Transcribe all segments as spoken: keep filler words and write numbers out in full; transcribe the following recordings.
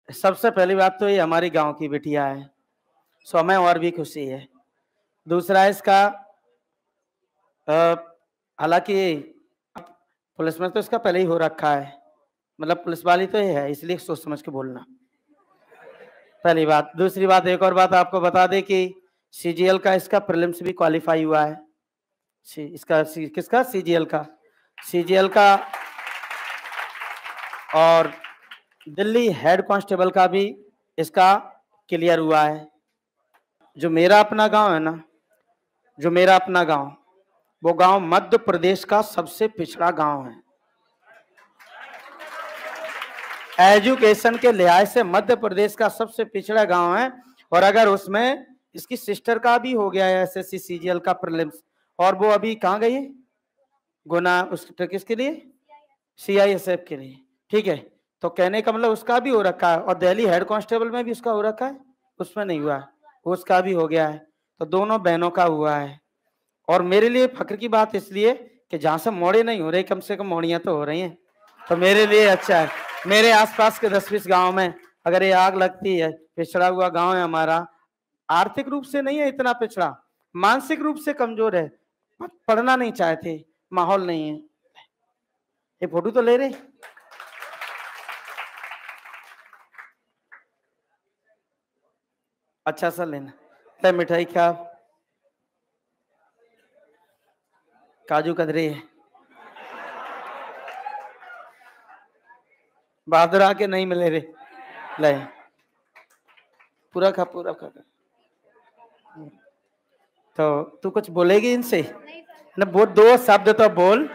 सबसे पहली बात तो ये हमारी गांव की बिटिया है, सो हमें और भी खुशी है। दूसरा इसका हालांकि पुलिस में तो इसका पहले ही हो रखा है, मतलब पुलिस वाली तो ये है, इसलिए सोच समझ के बोलना, पहली बात। दूसरी बात, एक और बात आपको बता दें कि सीजीएल का इसका प्रीलिम्स भी क्वालिफाई हुआ है। सी, इसका सी, किसका सीजीएल का सीजीएल का और दिल्ली हेड कांस्टेबल का भी इसका क्लियर हुआ है। जो मेरा अपना गांव है ना, जो मेरा अपना गांव, वो गांव मध्य प्रदेश का सबसे पिछड़ा गांव है। एजुकेशन के लिहाज से मध्य प्रदेश का सबसे पिछड़ा गांव है। और अगर उसमें इसकी सिस्टर का भी हो गया है एसएससी सीजीएल का प्रीलिम्स, और वो अभी कहाँ गई है, गुना, उस किसके लिए, सीआईएसएफ के लिए, ठीक है। तो कहने का मतलब उसका भी हो रखा है, और दिल्ली हेड कांस्टेबल में भी उसका हो रखा है, उसमें नहीं हुआ है, उसका भी हो गया है। तो दोनों बहनों का हुआ है। और मेरे लिए फख्र की बात इसलिए कि जहां से मोड़े नहीं हो रहे, कम से कम मोड़ियां तो हो रही हैं, तो मेरे लिए अच्छा है। मेरे आसपास के दस बीस गांव में अगर ये आग लगती है, पिछड़ा हुआ गांव है हमारा, आर्थिक रूप से नहीं है इतना पिछड़ा, मानसिक रूप से कमजोर है, पढ़ना नहीं चाहते, माहौल नहीं है। ये फोटो तो ले रहे, अच्छा सा लेना, तो मिठाई क्या, काजू कतरी है, बहादुर आके नहीं मिले रे, ले पूरा खा, पूरा खा। तो तू कुछ बोलेगी इनसे ना, वो दो शब्द तो बोल,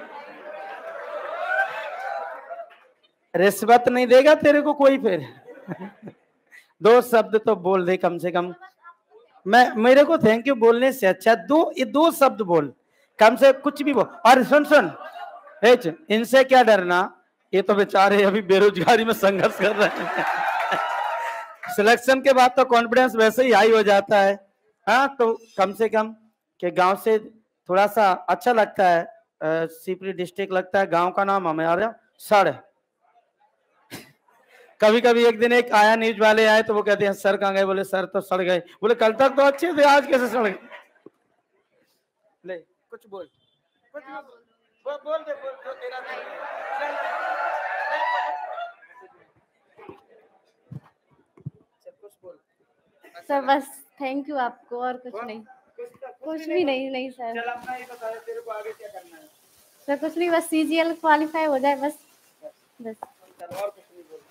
रिश्वत नहीं देगा तेरे को कोई, फिर दो शब्द तो बोल दे कम से कम। मैं, मेरे को थैंक यू बोलने से अच्छा दो ये दो शब्द बोल, कम से कुछ भी बोल। और सुन सुन इनसे क्या डरना, ये तो बेचारे अभी बेरोजगारी में संघर्ष कर रहे हैं। सिलेक्शन के बाद तो कॉन्फिडेंस वैसे ही हाई हो जाता है। हाँ, तो कम से कम के गांव से थोड़ा सा अच्छा लगता है, सीपरी डिस्ट्रिक्ट लगता है, गांव का नाम हमारा सड़। कभी कभी एक दिन एक आया, न्यूज वाले आए तो वो कहते हैं सर कहाँ गए, बोले सर तो सड़ गए, बोले कल तक तो अच्छे थे, आज कैसे सड़ गए। ले कुछ बोल, कुछ बोल, बोल, बोल दे, बोल, बोल तेरा कुछ बोल। सर बस थैंक यू आपको, और कुछ नहीं, कुछ भी नहीं, नहीं सर। चल अपना ये बता, तेरे को आगे क्या करना है? सर कुछ नहीं, बस सीजीएल क्वालिफाई हो जाए बस, बस। और कुछ नहीं बोल।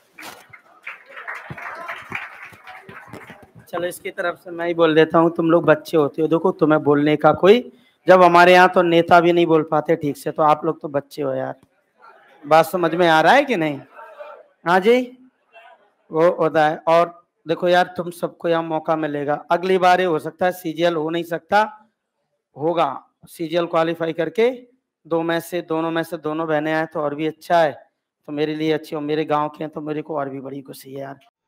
चलो इसकी तरफ से मैं ही बोल देता हूँ, तुम लोग बच्चे होते हो, देखो तुम्हें बोलने का कोई, जब हमारे यहाँ तो नेता भी नहीं बोल पाते ठीक से, तो आप लोग तो बच्चे हो यार, बात समझ में आ रहा है कि नहीं? हाँ जी, वो होता है। और देखो यार, तुम सबको यहाँ मौका मिलेगा, अगली बार ये हो सकता है सीजीएल हो नहीं सकता, होगा सीजीएल क्वालिफाई करके, दो में से दोनों में से दोनों बहनें आए तो और भी अच्छा है, तो मेरे लिए अच्छी हो, मेरे गांव के हैं तो मेरे को और भी बड़ी खुशी है यार।